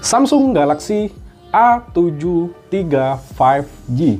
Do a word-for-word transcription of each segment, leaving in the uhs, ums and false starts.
Samsung Galaxy A tujuh tiga lima G.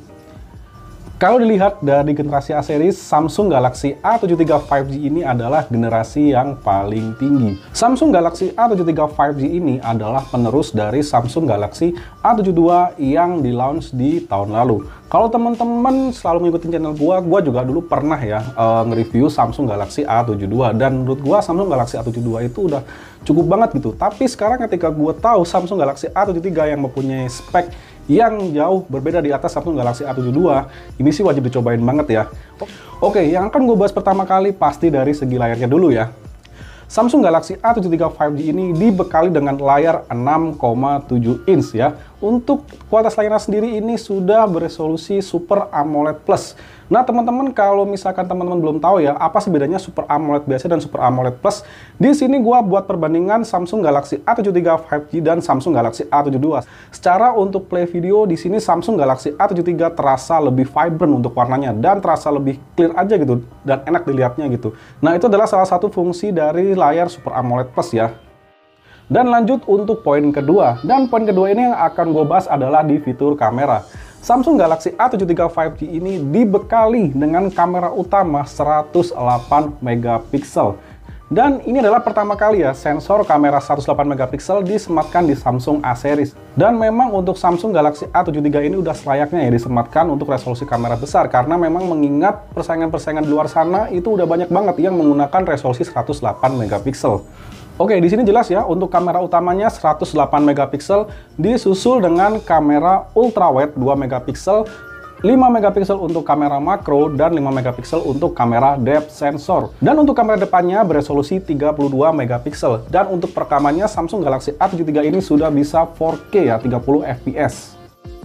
Kalau dilihat dari generasi A series, Samsung Galaxy A tujuh tiga lima G ini adalah generasi yang paling tinggi. Samsung Galaxy A tujuh tiga lima G ini adalah penerus dari Samsung Galaxy A tujuh dua yang di-launch di tahun lalu. Kalau teman-teman selalu mengikuti channel gua, gua juga dulu pernah ya uh, nge-review Samsung Galaxy A tujuh dua, dan menurut gua Samsung Galaxy A tujuh dua itu udah cukup banget gitu. Tapi sekarang ketika gua tahu Samsung Galaxy A tujuh tiga yang mempunyai spek yang jauh berbeda di atas Samsung Galaxy A tujuh dua, ini sih wajib dicobain banget ya. Oke, yang akan gue bahas pertama kali pasti dari segi layarnya dulu ya. Samsung Galaxy A tujuh tiga lima G ini dibekali dengan layar enam koma tujuh inch ya. Untuk kualitas layarnya sendiri ini sudah beresolusi Super AMOLED Plus. Nah teman-teman, kalau misalkan teman-teman belum tahu ya, apa sih bedanya Super AMOLED biasa dan Super AMOLED Plus? Di sini gua buat perbandingan Samsung Galaxy A tujuh tiga lima G dan Samsung Galaxy A tujuh dua. Secara untuk play video di sini Samsung Galaxy A tujuh tiga terasa lebih vibrant untuk warnanya dan terasa lebih clear aja gitu dan enak dilihatnya gitu. Nah itu adalah salah satu fungsi dari layar Super AMOLED Plus ya. Dan lanjut untuk poin kedua. Dan poin kedua ini yang akan gue bahas adalah di fitur kamera. Samsung Galaxy A tujuh tiga lima G ini dibekali dengan kamera utama seratus delapan megapiksel. Dan ini adalah pertama kali ya sensor kamera seratus delapan megapiksel disematkan di Samsung A series. Dan memang untuk Samsung Galaxy A tujuh tiga ini udah selayaknya ya disematkan untuk resolusi kamera besar, karena memang mengingat persaingan-persaingan di luar sana itu udah banyak banget yang menggunakan resolusi seratus delapan megapiksel. Oke, di sini jelas ya, untuk kamera utamanya seratus delapan megapiksel disusul dengan kamera ultrawide dua megapiksel, lima megapiksel untuk kamera makro, dan lima megapiksel untuk kamera depth sensor. Dan untuk kamera depannya beresolusi tiga puluh dua megapiksel. Dan untuk perekamannya Samsung Galaxy A tujuh tiga ini sudah bisa empat K ya, tiga puluh F P S.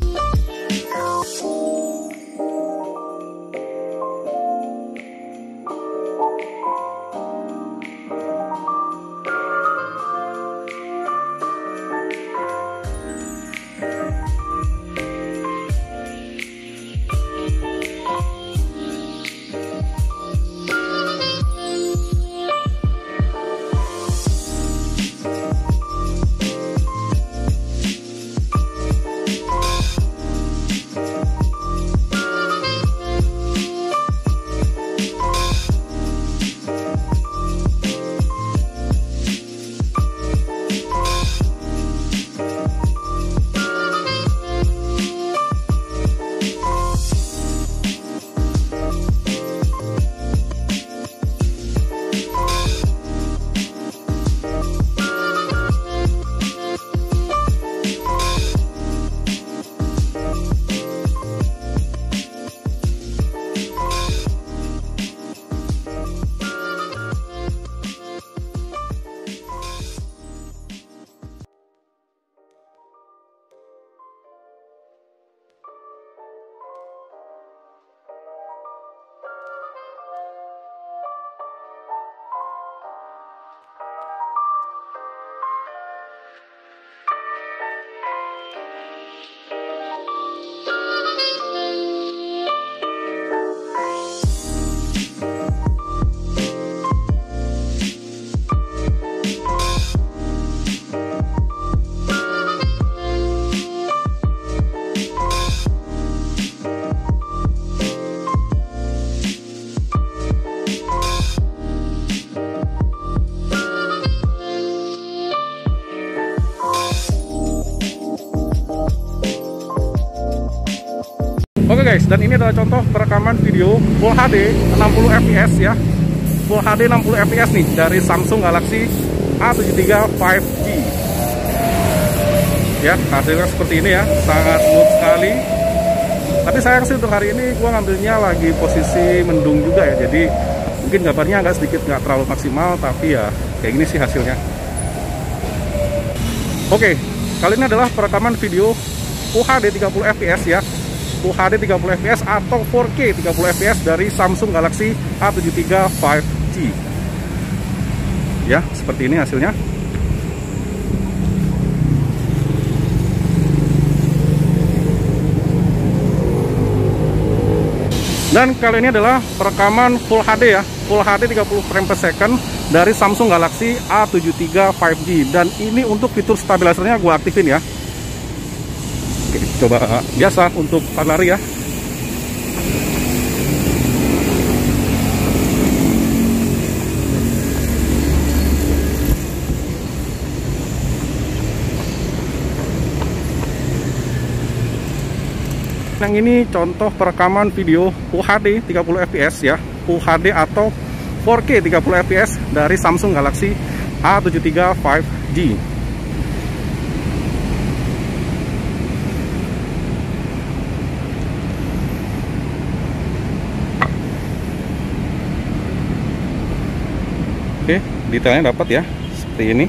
Oke guys, dan ini adalah contoh perekaman video Full H D enam puluh F P S ya. Full H D enam puluh F P S nih dari Samsung Galaxy A tujuh tiga lima G. Ya, hasilnya seperti ini ya, sangat smooth sekali. Tapi sayang sih untuk hari ini gua ngambilnya lagi posisi mendung juga ya. Jadi mungkin gambarnya agak sedikit nggak terlalu maksimal, tapi ya kayak gini sih hasilnya. Oke, kali ini adalah perekaman video Full H D tiga puluh F P S ya. Full H D tiga puluh F P S atau empat K tiga puluh F P S dari Samsung Galaxy A tujuh tiga lima G. Ya, seperti ini hasilnya. Dan kali ini adalah perekaman Full H D ya, Full H D tiga puluh frame per second dari Samsung Galaxy A tujuh tiga lima G. Dan ini untuk fitur stabilizernya gue aktifin ya. Oke, coba biasa untuk lari ya. Yang ini contoh perekaman video Full H D tiga puluh F P S ya, Full H D atau empat K tiga puluh F P S dari Samsung Galaxy A tujuh tiga lima G. Oke, detailnya dapat ya, seperti ini.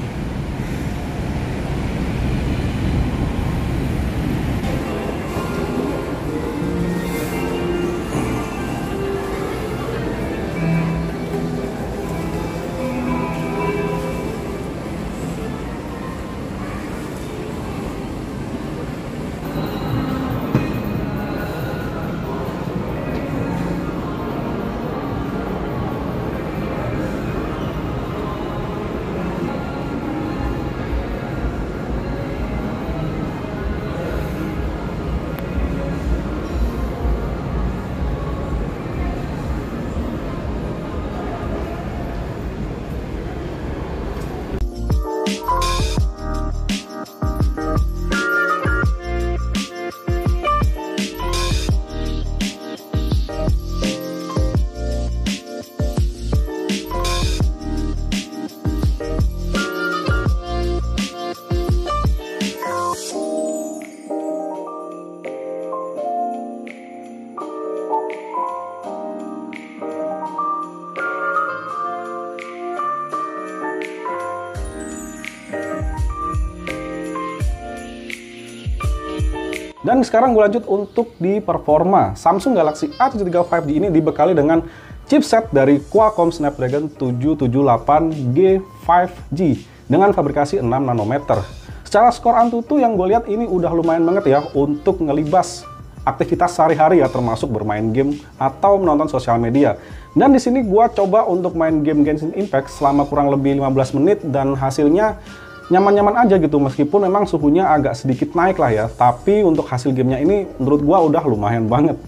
Dan sekarang gue lanjut untuk di performa. Samsung Galaxy A tujuh tiga lima G ini dibekali dengan chipset dari Qualcomm Snapdragon tujuh tujuh delapan G lima G dengan fabrikasi enam nanometer. Secara skor Antutu yang gue lihat ini udah lumayan banget ya untuk ngelibas aktivitas sehari-hari ya, termasuk bermain game atau menonton sosial media. Dan di sini gue coba untuk main game Genshin Impact selama kurang lebih lima belas menit dan hasilnya nyaman-nyaman aja gitu, meskipun memang suhunya agak sedikit naik lah ya, tapi untuk hasil gamenya ini menurut gua udah lumayan banget.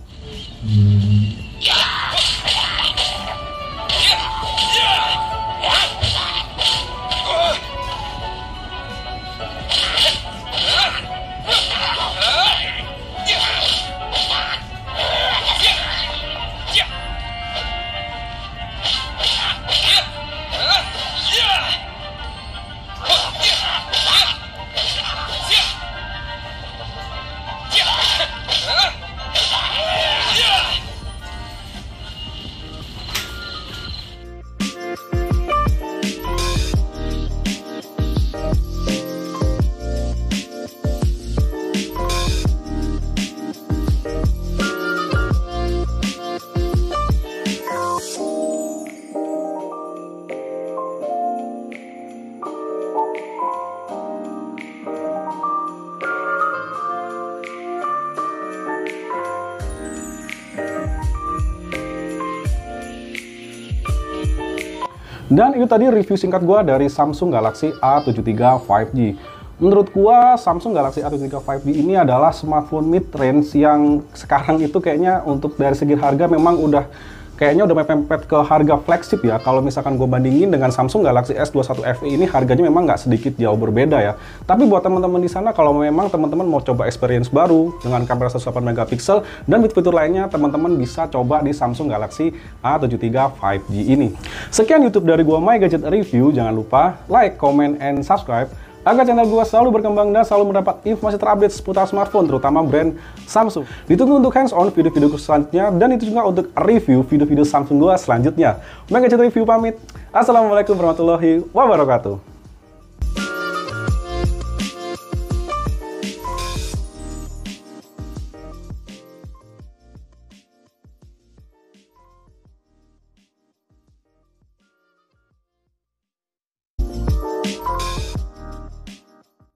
Dan itu tadi review singkat gua dari Samsung Galaxy A tujuh tiga lima G. Menurut gua Samsung Galaxy A tujuh tiga lima G ini adalah smartphone mid-range yang sekarang itu kayaknya untuk dari segi harga memang udah kayaknya udah mepet ke harga flagship ya. Kalau misalkan gue bandingin dengan Samsung Galaxy S dua puluh satu F E ini harganya memang nggak sedikit jauh berbeda ya. Tapi buat teman-teman di sana kalau memang teman-teman mau coba experience baru dengan kamera seratus delapan megapiksel dan fitur lainnya, teman-teman bisa coba di Samsung Galaxy A tujuh tiga lima G ini. Sekian YouTube dari gua My Gadget Review. Jangan lupa like, comment, and subscribe agar channel gue selalu berkembang dan selalu mendapat informasi terupdate seputar smartphone, terutama brand Samsung. Ditunggu untuk hands-on video-video selanjutnya, dan itu juga untuk review video-video Samsung gue selanjutnya. My Gadget Review pamit. Assalamualaikum warahmatullahi wabarakatuh.